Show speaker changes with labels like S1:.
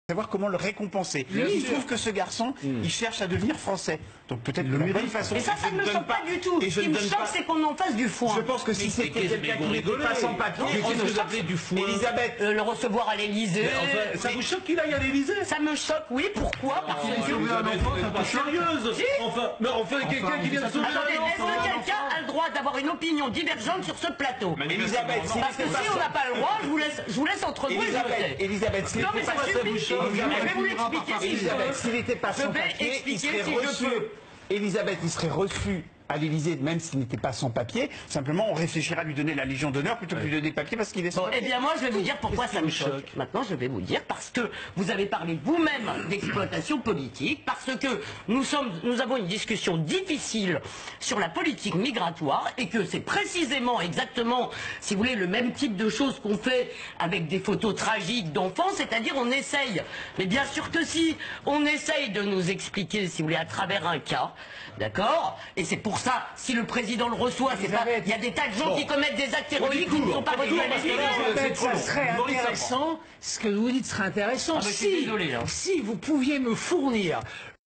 S1: savoir comment le récompenser. Il trouve que ce garçon, il cherche à devenir français. Donc peut-être la bonne façon.
S2: Et ça ne me choque pas du tout. Ce qui me choque, c'est qu'on en fasse du foin.
S1: Je pense que si c'était quelqu'un qui n'était pas sans papier,
S3: vous appelez du foin?
S1: Elisabeth,
S2: le recevoir à l'Élysée.
S3: Ça vous choque qu'il aille à l'Élysée?
S2: Ça me choque, oui. Pourquoi? Parce que
S3: c'est pas sérieuse. Enfin, quelqu'un qui vient de sauver
S2: attendez, est-ce que quelqu'un a le droit d'avoir une opinion divergente sur ce plateau?
S1: Elisabeth,
S2: parce que si on n'a pas le droit, je vous laisse entre vous.
S1: Elisabeth,
S2: non mais ça suffit. Je vais vous l'expliquer si je peux.
S1: S'il n'était pas sans papier, il serait reçu. Elisabeth, il serait reçu à l'Élysée, même s'il n'était pas sans papier. Simplement, on réfléchira à lui donner la Légion d'honneur plutôt que de lui donner papier parce qu'il est sans papier.
S2: Eh bien, moi, je vais vous dire pourquoi ça me choque. Maintenant, je vais vous dire parce que vous avez parlé vous-même d'exploitation politique, parce que nous avons une discussion difficile sur la politique migratoire et que c'est précisément, exactement, si vous voulez, le même type de choses qu'on fait avec des photos tragiques d'enfants, c'est-à-dire on essaye. Mais bien sûr que si, on essaye de nous expliquer, si vous voulez, à travers un cas, d'accord? Et c'est pour ça, si le président le reçoit, c'est pas. Il y a des tas de gens qui commettent des actes héroïques qui ne sont pas des
S4: Ça serait intéressant, ce que vous dites serait intéressant si vous pouviez me fournir